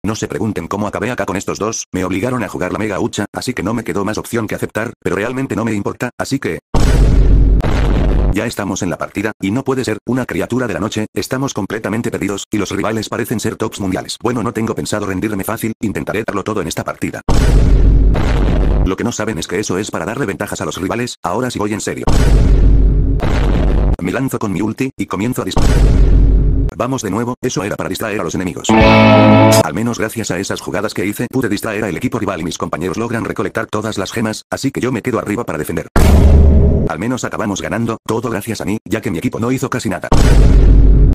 No se pregunten cómo acabé acá con estos dos, me obligaron a jugar la mega hucha, así que no me quedó más opción que aceptar, pero realmente no me importa, así que... Ya estamos en la partida, y no puede ser, una criatura de la noche, estamos completamente perdidos, y los rivales parecen ser tops mundiales. Bueno, no tengo pensado rendirme fácil, intentaré darlo todo en esta partida. Lo que no saben es que eso es para darle ventajas a los rivales, ahora sí voy en serio. Me lanzo con mi ulti, y comienzo a disparar. Vamos de nuevo, eso era para distraer a los enemigos. Al menos gracias a esas jugadas que hice, pude distraer al equipo rival y mis compañeros logran recolectar todas las gemas, así que yo me quedo arriba para defender. Al menos acabamos ganando, todo gracias a mí, ya que mi equipo no hizo casi nada.